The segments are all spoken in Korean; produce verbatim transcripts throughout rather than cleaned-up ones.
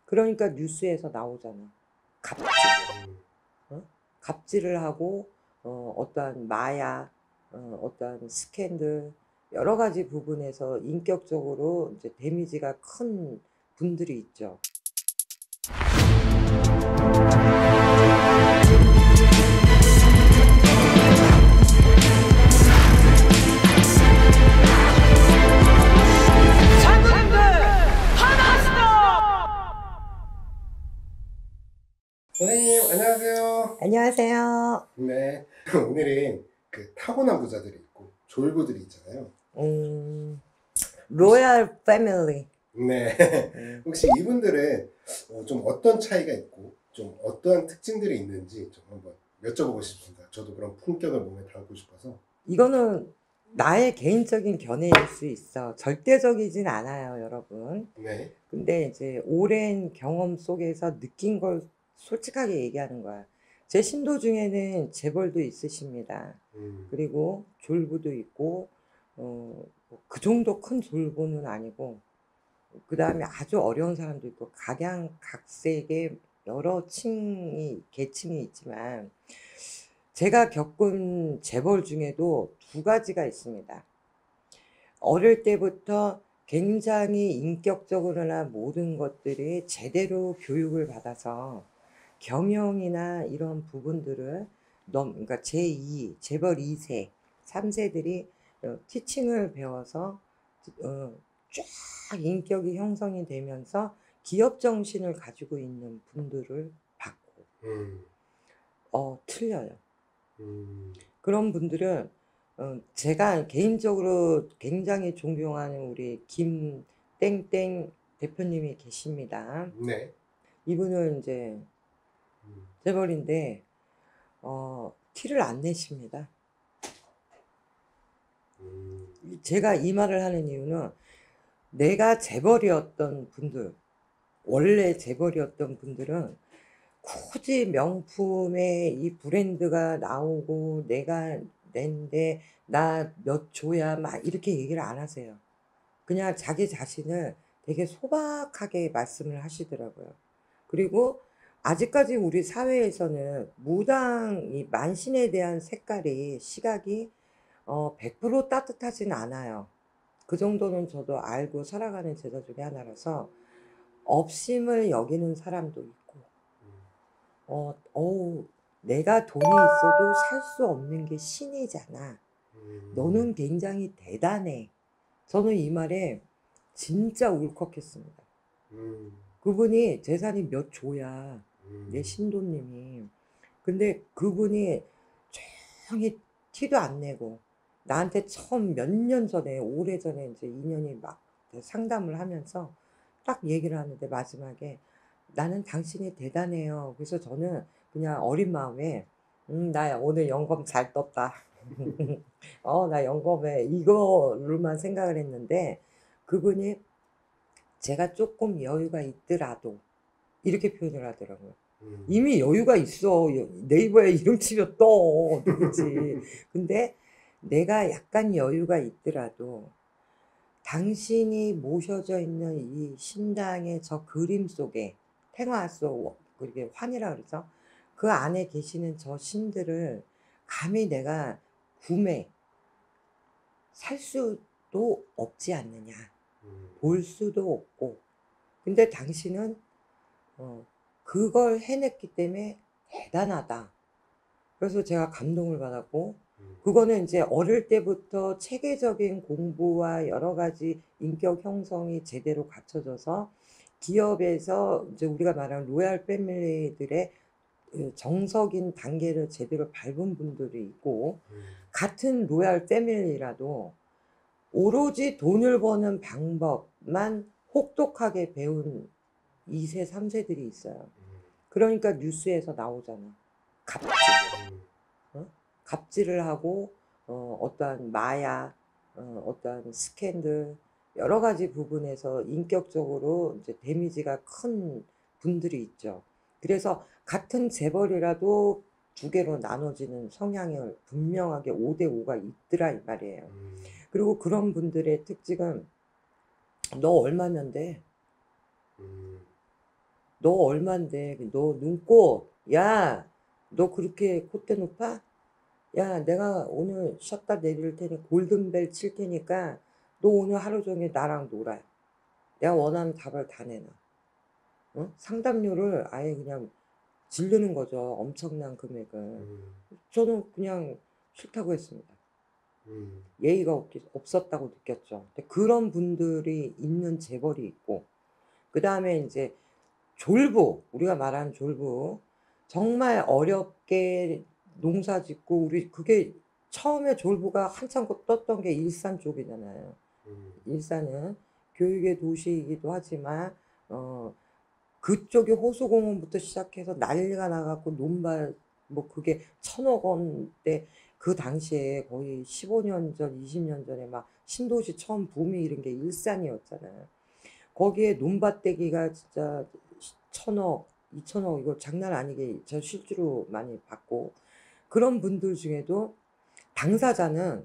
그러니까 뉴스에서 나오잖아. 갑질. 음. 어? 갑질을 하고 어 어떠한 마약, 어 어떠한 스캔들 여러 가지 부분에서 인격적으로 이제 데미지가 큰 분들이 있죠. 장군님들 하나스톱! 선생님 안녕하세요. 안녕하세요. 네. 오늘은 그 타고난 부자들이 있고 졸부들이 있잖아요. 음. 로얄 패밀리. 네. 음. 혹시 이분들은 어, 좀 어떤 차이가 있고 좀 어떠한 특징들이 있는지 좀 한번 여쭤보고 싶습니다. 저도 그런 품격을 몸에 담고 싶어서. 이거는 나의 개인적인 견해일 수 있어. 절대적이진 않아요, 여러분. 네. 근데 이제 오랜 경험 속에서 느낀 걸 솔직하게 얘기하는 거야. 제 신도 중에는 재벌도 있으십니다. 음. 그리고 졸부도 있고, 어, 뭐 그 정도 큰 졸부는 아니고, 그 다음에 아주 어려운 사람도 있고, 각양각색의 여러 층이, 계층이 있지만, 제가 겪은 재벌 중에도 두 가지가 있습니다. 어릴 때부터 굉장히 인격적으로나 모든 것들이 제대로 교육을 받아서 경영이나 이런 부분들을 넘, 그러니까 제이, 재벌 이 세, 삼 세들이 어, 티칭을 배워서 어, 쫙 인격이 형성이 되면서 기업 정신을 가지고 있는 분들을 봤고, 음. 어, 틀려요. 음. 그런 분들은 어 제가 개인적으로 굉장히 존경하는 우리 김 땡땡 대표님이 계십니다. 네. 이분은 인제 음. 재벌인데 어 티를 안 내십니다. 음. 이 제가 이 말을 하는 이유는 내가 재벌이었던 분들, 원래 재벌이었던 분들은 굳이 명품의 이 브랜드가 나오고 내가 낸데 "나 몇 조야." 막 이렇게 얘기를 안 하세요. 그냥 자기 자신을 되게 소박하게 말씀을 하시더라고요. 그리고 아직까지 우리 사회에서는 무당 이 만신에 대한 색깔이 시각이 어 백 퍼센트 따뜻하진 않아요. 그 정도는 저도 알고 살아가는 제자 중에 하나라서 업심을 여기는 사람도 있고 음. 어 어우 "내가 돈이 있어도 살 수 없는 게 신이잖아. 음. 너는 굉장히 대단해." 저는 이 말에 진짜 울컥했습니다. 음. 그분이 재산이 몇 조야, 내 음. 신도님이. 근데 그분이 조용히 티도 안 내고 나한테 처음 몇 년 전에 오래전에 인제 인연이 막 그 상담을 하면서 딱 얘기를 하는데 마지막에 "나는 당신이 대단해요." 그래서 저는 그냥 어린 마음에 '음 나 오늘 연금 잘 떴다. 어 나 연금에' 이거로만 생각을 했는데 그분이 "제가 쪼끔 여유가 있더라도" 이렇게 표현을 하더라고요. 음. 이미 여유가 있어. 여 네이버에 이름 치면 떠 누구지. 근데 "내가 약간 여유가 있더라도 당신이 모셔져 있는 이 신당의 저 그림 속에 태화 속 그게 환이라 그러죠. 그 안에 계시는 저 신들을 감히 내가 구매 살 수도 없지 않느냐. 음. 볼 수도 없고. 근데 당신은 어 그걸 해냈기 때문에 대단하다. 그래서 제가 감동을 받았고 음. 그거는 인제 어릴 때부터 체계적인 공부와 여러 가지 인격 형성이 제대로 갖춰져서 기업에서 이제 우리가 말하는 로얄 패밀리들의 그 정석인 단계를 제대로 밟은 분들이 있고 음. 같은 로얄 패밀리라도 오로지 돈을 버는 방법만 혹독하게 배운 이 세, 삼 세들이 있어요. 음. 그러니까 뉴스에서 나오잖아. 갑질. 음. 어? 갑질을 하고 어 어떠한 마약, 어 어떠한 스캔들 여러 가지 부분에서 인격적으로 이제 데미지가 큰 분들이 있죠. 그래서 같은 재벌이라도 두 개로 나눠지는 성향을 분명하게 오 대 오가 있더라 이 말이에요. 음. 그리고 그런 분들의 특징은 "너 얼마면 돼?" 음. 너 얼만데? 너 눈곱? 야, 너 그렇게 콧대 높아? 야, 내가 오늘 쉬었다 내릴 테니 골든벨 칠 테니까 너 오늘 하루 종일 나랑 놀아. 내가 원하는 답을 다 내놔. 어? 상담료를 아예 그냥 지르는 거죠. 엄청난 금액을. 음, 저는 그냥 싫다고 했습니다. 음, 예의가 없, 없었다고 느꼈죠. 근데 그런 분들이 있는 재벌이 있고, 그 다음에 이제 졸부, 우리가 말하는 졸부, 정말 어렵게 농사 짓고, 우리 그게 처음에 졸부가 한참 떴던 게 일산 쪽이잖아요. 음, 일산은 교육의 도시이기도 하지만, 어, 그쪽에 호수공원부터 시작해서 난리가 나갖고 논발, 뭐 그게 천억 원대 그 당시에 거의 십오 년 전, 이십 년 전에 막 신도시 처음 붐이 이런 게 일산이었잖아요. 거기에 논밭대기가 진짜 천억, 이천억 이거 장난 아니게 저 실제로 많이 봤고 그런 분들 중에도 당사자는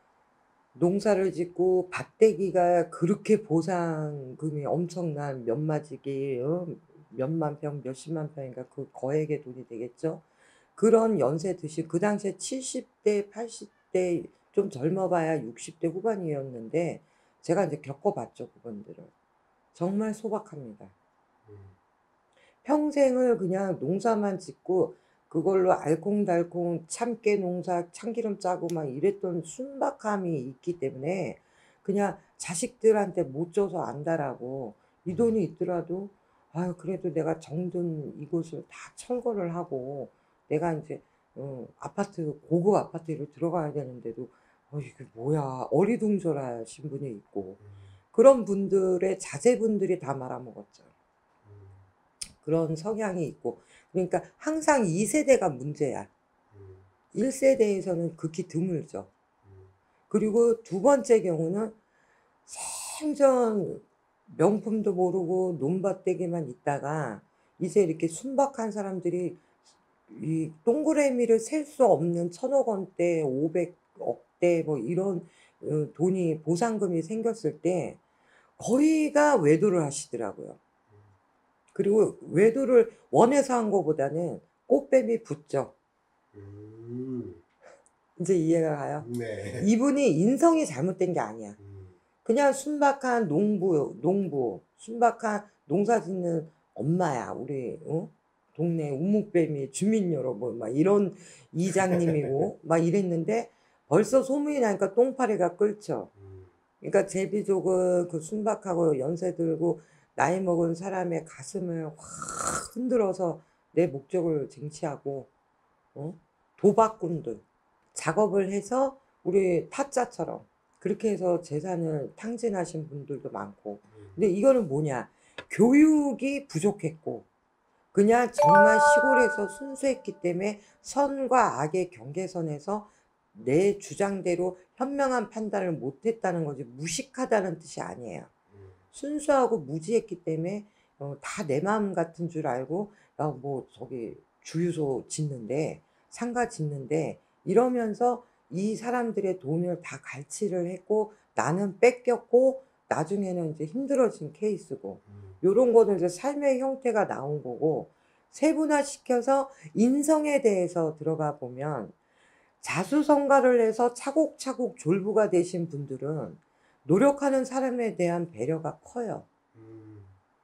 농사를 짓고 밭대기가 그렇게 보상금이 엄청난 몇마지기 어? 몇만 평, 몇십만 평인가 그 거액의 돈이 되겠죠. 그런 연세 드신 그 당시에 칠십 대, 팔십 대 좀 젊어봐야 육십 대 후반이었는데 제가 이제 겪어봤죠 그분들을. 정말 소박합니다. 음, 평생을 그냥 농사만 짓고 그걸로 알콩달콩 참깨 농사 참기름 짜고 막 이랬던 순박함이 있기 때문에 그냥 자식들한테 못 줘서 안다라고 이 돈이 있더라도 아유 그래도 내가 정든 이곳을 다 철거를 하고 내가 이제 어, 아파트 고급 아파트로 들어가야 되는데도 어 이게 뭐야 어리둥절하신 분이 있고 음, 그런 분들의 자제분들이 다 말아먹었죠. 음, 그런 성향이 있고 그러니까 항상 이 세대가 문제야. 음, 일 세대에서는 극히 드물죠. 음, 그리고 두 번째 경우는 생전 명품도 모르고 논밭대기만 있다가 이제 이렇게 순박한 사람들이 이 동그라미를 셀 수 없는 천억 원대, 오백억 대 뭐 이런 어 돈이 보상금이 생겼을 때 거의가 외도를 하시더라고요. 그리고 외도를 원해서 한 거보다는 꽃뱀이 붙죠. 음, 인제 이해가 가요? 네. 이분이 인성이 잘못된 게 아니야. 음, 그냥 순박한 농부, 농부, 순박한 농사 짓는 엄마야. 우리 어? 동네 우묵뱀이 주민 여러분 막 이런 이장님이고 막 이랬는데 벌써 소문이 나니까 똥파리가 끓죠. 음, 그러니까 제비족은 그 순박하고 연세 들고 나이 먹은 사람의 가슴을 확 흔들어서 내 목적을 쟁취하고 어? 도박꾼들 작업을 해서 우리 타짜처럼 그렇게 해서 재산을 탕진하신 분들도 많고 음, 근데 이거는 뭐냐 교육이 부족했고 그냥 정말 시골에서 순수했기 때문에 선과 악의 경계선에서 내 주장대로 현명한 판단을 못했다는 거지 무식하다는 뜻이 아니에요. 음, 순수하고 무지했기 때문에 어, 다 내 마음 같은 줄 알고 야, 뭐 저기 주유소 짓는데 상가 짓는데 이러면서 이 사람들의 돈을 다 갈취를 했고 나는 뺏겼고 나중에는 이제 힘들어진 케이스고 음, 요런 거는 이제 삶의 형태가 나온 거고 세분화시켜서 인성에 대해서 들어가 보면 자수성가를 해서 차곡차곡 졸부가 되신 분들은 노력하는 사람에 대한 배려가 커요. 음,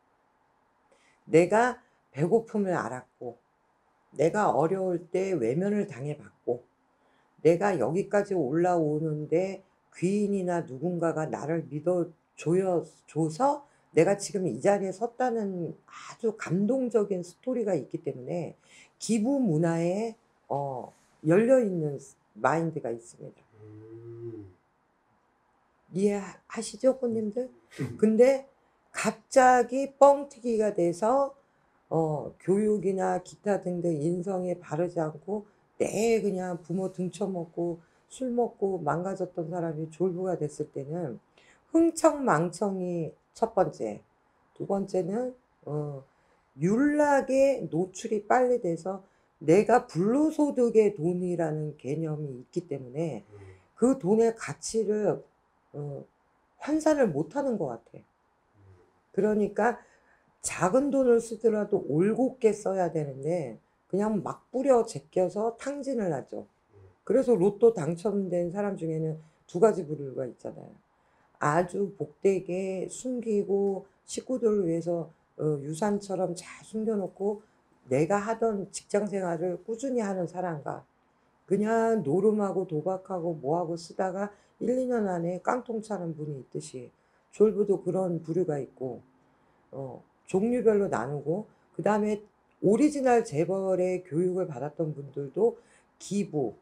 내가 배고픔을 알았고, 내가 어려울 때 외면을 당해봤고, 내가 여기까지 올라오는데 귀인이나 누군가가 나를 믿어줘요, 줘서 내가 지금 이 자리에 섰다는 아주 감동적인 스토리가 있기 때문에 기부 문화에 어, 열려있는 마인드가 있습니다. 음, 이해하시죠, 손님들? 근데 갑자기 뻥튀기가 돼서 어, 교육이나 기타 등등 인성에 바르지 않고 내 그냥 부모 등쳐먹고 술 먹고 망가졌던 사람이 졸부가 됐을 때는 흥청망청이 첫 번째. 두 번째는 어, 윤락에 노출이 빨리 돼서 내가 불로소득의 돈이라는 개념이 있기 때문에 음, 그 돈의 가치를 어, 환산을 못하는 것 같아. 그러니까 작은 돈을 쓰더라도 올곧게 써야 되는데 그냥 막 뿌려 제껴서 탕진을 하죠. 그래서 로또 당첨된 사람 중에는 두 가지 부류가 있잖아요. 아주 복되게 숨기고 식구들을 위해서 어, 유산처럼 잘 숨겨놓고 내가 하던 직장 생활을 꾸준히 하는 사람과 그냥 노름하고 도박하고 뭐하고 쓰다가 일, 이 년 안에 깡통 차는 분이 있듯이 졸부도 그런 부류가 있고 어, 종류별로 나누고 그 다음에 오리지널 재벌의 교육을 받았던 분들도 기부에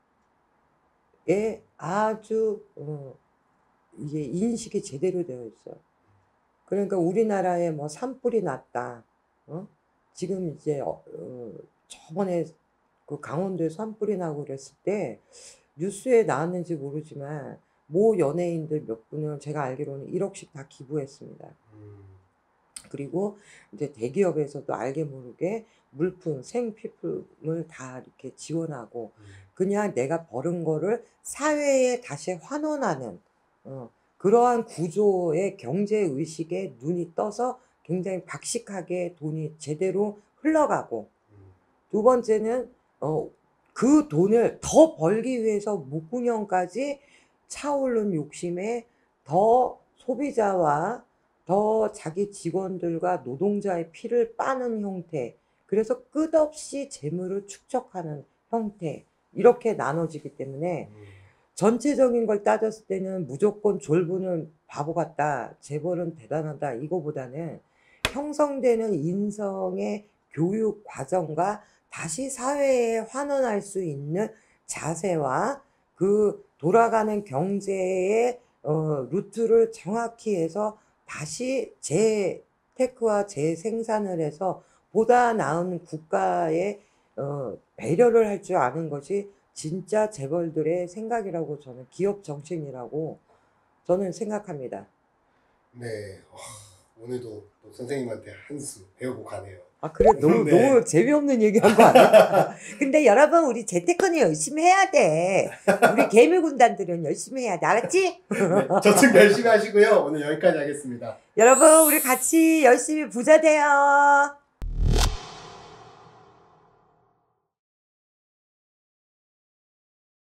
아주 어, 이게 인식이 제대로 되어 있어요. 그러니까 우리나라에 뭐 산불이 났다. 어? 지금 이제 어, 어, 저번에 그 강원도에 산불이 나고 그랬을 때 뉴스에 나왔는지 모르지만 모 연예인들 몇 분을 제가 알기로는 일억씩 다 기부했습니다. 음. 그리고 이제 대기업에서도 알게 모르게 물품, 생필품을 다 이렇게 지원하고 음. 그냥 내가 벌은 거를 사회에 다시 환원하는 어, 그러한 구조의 경제 의식에 눈이 떠서 굉장히 박식하게 돈이 제대로 흘러가고 음. 두 번째는 어, 그 돈을 더 벌기 위해서 목구멍까지 차오른 욕심에 더 소비자와 더 자기 직원들과 노동자의 피를 빠는 형태, 그래서 끝없이 재물을 축적하는 형태, 이렇게 나눠지기 때문에 음. 전체적인 걸 따졌을 때는 무조건 졸부는 바보 같다, 재벌은 대단하다, 이거보다는 형성되는 인성의 교육 과정과 다시 사회에 환원할 수 있는 자세와 그 돌아가는 경제의 어, 루트를 정확히 해서 다시 재테크와 재생산을 해서 보다 나은 국가의 어, 배려를 할 줄 아는 것이 진짜 재벌들의 생각이라고 저는 기업 정신이라고 저는 생각합니다. 네. 와, 오늘도 또 선생님한테 한 수 배우고 가네요. 아 그래 너무 네. 너무 재미없는 얘기한 거 아니야? 근데 여러분 우리 재테크는 열심히 해야 돼. 우리 개미 군단들은 열심히 해야 돼. 알았지? 네, 저축 열심히 하시고요. 오늘 여기까지 하겠습니다. 여러분 우리 같이 열심히 부자 돼요.